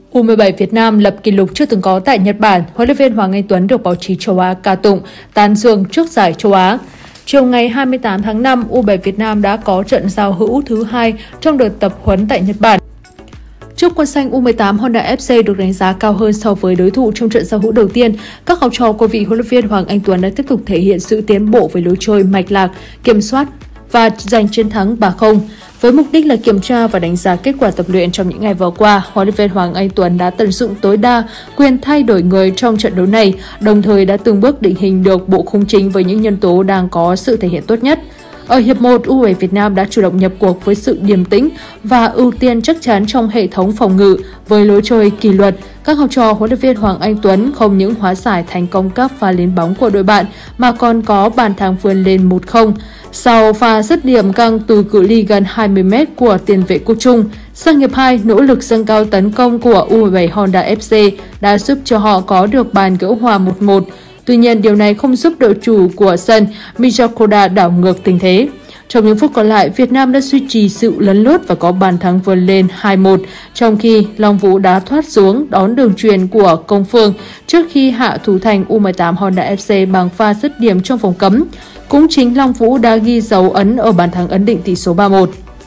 U17 Việt Nam lập kỷ lục chưa từng có tại Nhật Bản. Huấn luyện viên Hoàng Anh Tuấn được báo chí châu Á ca tụng, tán dương trước giải châu Á. Chiều ngày 28 tháng 5, U17 Việt Nam đã có trận giao hữu thứ 2 trong đợt tập huấn tại Nhật Bản. Trước quân xanh U18 Honda FC được đánh giá cao hơn so với đối thủ trong trận giao hữu đầu tiên, các học trò của vị huấn luyện viên Hoàng Anh Tuấn đã tiếp tục thể hiện sự tiến bộ với lối chơi mạch lạc, kiểm soát và giành chiến thắng 3-0. Với mục đích là kiểm tra và đánh giá kết quả tập luyện trong những ngày vừa qua, huấn luyện viên Hoàng Anh Tuấn đã tận dụng tối đa quyền thay đổi người trong trận đấu này, đồng thời đã từng bước định hình được bộ khung chính với những nhân tố đang có sự thể hiện tốt nhất. Ở hiệp 1, U17 Việt Nam đã chủ động nhập cuộc với sự điềm tĩnh và ưu tiên chắc chắn trong hệ thống phòng ngự với lối chơi kỷ luật. Các học trò huấn luyện viên Hoàng Anh Tuấn không những hóa giải thành công các pha lên bóng của đội bạn mà còn có bàn thắng vươn lên 1-0. Sau pha dứt điểm căng từ cự ly gần 20m của tiền vệ Quốc Trung, sang hiệp 2, nỗ lực dâng cao tấn công của U17 Honda FC đã giúp cho họ có được bàn gỡ hòa 1-1. Tuy nhiên, điều này không giúp đội chủ của sân Miyakoda đảo ngược tình thế. Trong những phút còn lại, Việt Nam đã duy trì sự lấn lướt và có bàn thắng vươn lên 2-1, trong khi Long Vũ đã thoát xuống đón đường chuyền của Công Phương trước khi hạ thủ thành U18 Honda FC bằng pha dứt điểm trong vòng cấm. Cũng chính Long Vũ đã ghi dấu ấn ở bàn thắng ấn định tỷ số 3-1.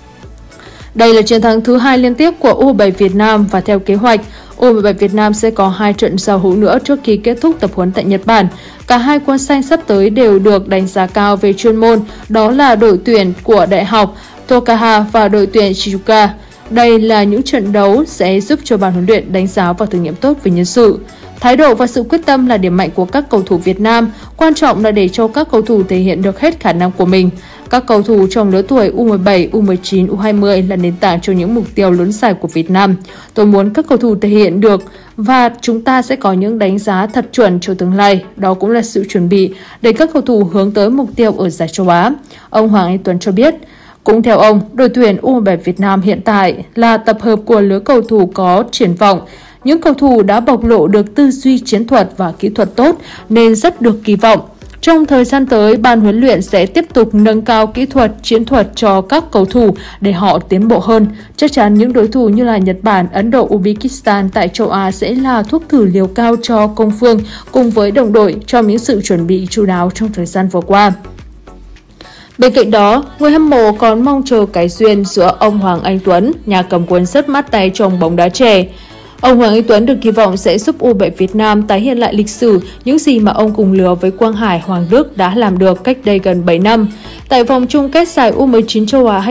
Đây là chiến thắng thứ 2 liên tiếp của U17 Việt Nam và theo kế hoạch, U17 Việt Nam sẽ có 2 trận giao hữu nữa trước khi kết thúc tập huấn tại Nhật Bản. Cả hai quân xanh sắp tới đều được đánh giá cao về chuyên môn, đó là đội tuyển của Đại học Tokaha và đội tuyển Shizuoka. Đây là những trận đấu sẽ giúp cho ban huấn luyện đánh giá và thử nghiệm tốt về nhân sự. Thái độ và sự quyết tâm là điểm mạnh của các cầu thủ Việt Nam, quan trọng là để cho các cầu thủ thể hiện được hết khả năng của mình. Các cầu thủ trong lứa tuổi U17, U19, U20 là nền tảng cho những mục tiêu lớn dài của Việt Nam. Tôi muốn các cầu thủ thể hiện được và chúng ta sẽ có những đánh giá thật chuẩn cho tương lai. Đó cũng là sự chuẩn bị để các cầu thủ hướng tới mục tiêu ở giải châu Á. Ông Hoàng Anh Tuấn cho biết. Cũng theo ông, đội tuyển U17 Việt Nam hiện tại là tập hợp của lứa cầu thủ có triển vọng. Những cầu thủ đã bộc lộ được tư duy chiến thuật và kỹ thuật tốt nên rất được kỳ vọng. Trong thời gian tới, ban huấn luyện sẽ tiếp tục nâng cao kỹ thuật, chiến thuật cho các cầu thủ để họ tiến bộ hơn. Chắc chắn những đối thủ như là Nhật Bản, Ấn Độ, Uzbekistan tại châu Á sẽ là thuốc thử liều cao cho Công Phương cùng với đồng đội trong những sự chuẩn bị chu đáo trong thời gian vừa qua. Bên cạnh đó, người hâm mộ còn mong chờ cái duyên giữa ông Hoàng Anh Tuấn, nhà cầm quân rất mát tay trong bóng đá trẻ. Ông Hoàng Anh Tuấn được kỳ vọng sẽ giúp U17 Việt Nam tái hiện lại lịch sử những gì mà ông cùng lứa với Quang Hải, Hoàng Đức đã làm được cách đây gần 7 năm. Tại vòng chung kết giải U19 châu Á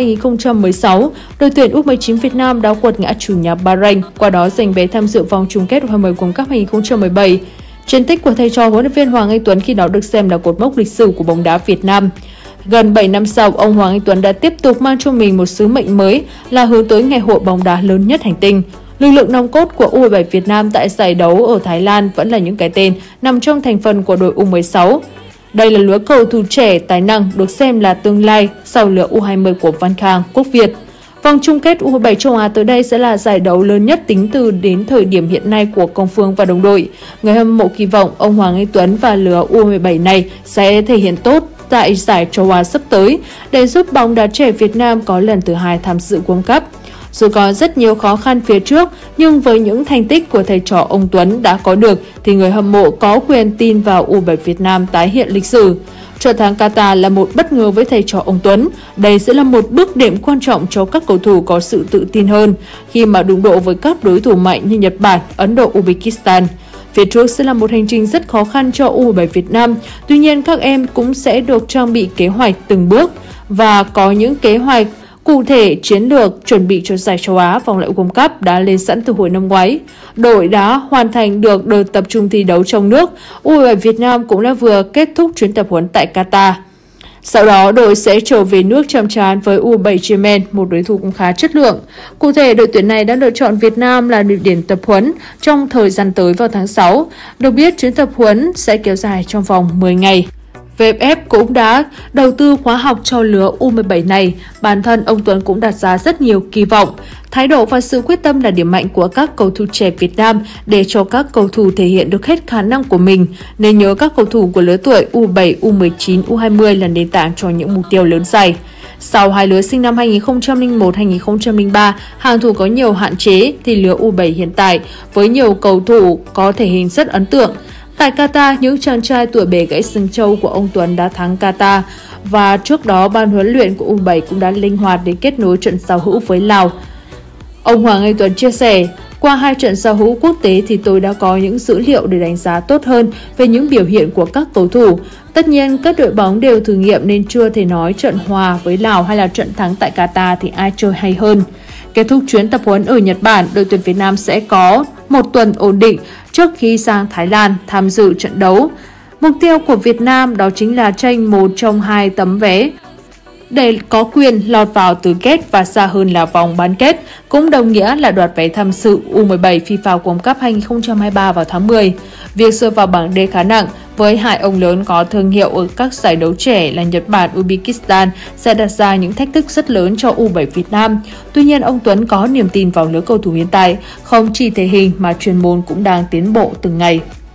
2016, đội tuyển U19 Việt Nam đã quật ngã chủ nhà Bahrain, qua đó giành vé tham dự vòng chung kết U20 World Cup 2017. Chiến tích của thầy trò huấn luyện viên Hoàng Anh Tuấn khi đó được xem là cột mốc lịch sử của bóng đá Việt Nam. Gần 7 năm sau, ông Hoàng Anh Tuấn đã tiếp tục mang cho mình một sứ mệnh mới là hướng tới ngày hội bóng đá lớn nhất hành tinh. Lực lượng nòng cốt của U17 Việt Nam tại giải đấu ở Thái Lan vẫn là những cái tên nằm trong thành phần của đội U16. Đây là lứa cầu thủ trẻ tài năng được xem là tương lai sau lứa U20 của Văn Khang, Quốc Việt. Vòng chung kết U17 châu Á tới đây sẽ là giải đấu lớn nhất tính từ đến thời điểm hiện nay của Công Phương và đồng đội. Người hâm mộ kỳ vọng ông Hoàng Anh Tuấn và lứa U17 này sẽ thể hiện tốt tại giải châu Á sắp tới để giúp bóng đá trẻ Việt Nam có lần thứ 2 tham dự World Cup. Dù có rất nhiều khó khăn phía trước, nhưng với những thành tích của thầy trò ông Tuấn đã có được thì người hâm mộ có quyền tin vào U17 Việt Nam tái hiện lịch sử. Trận thắng Qatar là một bất ngờ với thầy trò ông Tuấn. Đây sẽ là một bước đệm quan trọng cho các cầu thủ có sự tự tin hơn khi mà đụng độ với các đối thủ mạnh như Nhật Bản, Ấn Độ, Uzbekistan. Phía trước sẽ là một hành trình rất khó khăn cho U17 Việt Nam, tuy nhiên các em cũng sẽ được trang bị kế hoạch từng bước và có những kế hoạch cụ thể chiến lược chuẩn bị cho giải châu Á vòng loại World Cup đã lên sẵn từ hồi năm ngoái. Đội đã hoàn thành được đợt tập trung thi đấu trong nước. U17 Việt Nam cũng đã vừa kết thúc chuyến tập huấn tại Qatar. Sau đó, đội sẽ trở về nước chạm trán với U17 Yemen, một đối thủ cũng khá chất lượng. Cụ thể, đội tuyển này đã lựa chọn Việt Nam là địa điểm tập huấn trong thời gian tới vào tháng 6. Được biết, chuyến tập huấn sẽ kéo dài trong vòng 10 ngày. VFF cũng đã đầu tư khóa học cho lứa U17 này. Bản thân ông Tuấn cũng đặt ra rất nhiều kỳ vọng. Thái độ và sự quyết tâm là điểm mạnh của các cầu thủ trẻ Việt Nam để cho các cầu thủ thể hiện được hết khả năng của mình. Nên nhớ các cầu thủ của lứa tuổi U7, U19, U20 là nền tảng cho những mục tiêu lớn dài. Sau hai lứa sinh năm 2001-2003, hàng thủ có nhiều hạn chế thì lứa U17 hiện tại với nhiều cầu thủ có thể hình rất ấn tượng. Tại Qatar, những chàng trai tuổi bề gãy xương châu của ông Tuấn đã thắng Qatar và trước đó ban huấn luyện của U17 cũng đã linh hoạt để kết nối trận giao hữu với Lào. Ông Hoàng Anh Tuấn chia sẻ, qua hai trận giao hữu quốc tế thì tôi đã có những dữ liệu để đánh giá tốt hơn về những biểu hiện của các cầu thủ. Tất nhiên, các đội bóng đều thử nghiệm nên chưa thể nói trận hòa với Lào hay là trận thắng tại Qatar thì ai chơi hay hơn. Kết thúc chuyến tập huấn ở Nhật Bản, đội tuyển Việt Nam sẽ có một tuần ổn định trước khi sang Thái Lan tham dự trận đấu. Mục tiêu của Việt Nam đó chính là tranh một trong hai tấm vé để có quyền lọt vào tứ kết và xa hơn là vòng bán kết, cũng đồng nghĩa là đoạt vé tham dự U17 FIFA World Cup 2023 vào tháng 10. Việc rơi vào bảng D khá nặng với hai ông lớn có thương hiệu ở các giải đấu trẻ là Nhật Bản, Uzbekistan sẽ đặt ra những thách thức rất lớn cho U17 Việt Nam. Tuy nhiên, ông Tuấn có niềm tin vào lứa cầu thủ hiện tại, không chỉ thể hình mà chuyên môn cũng đang tiến bộ từng ngày.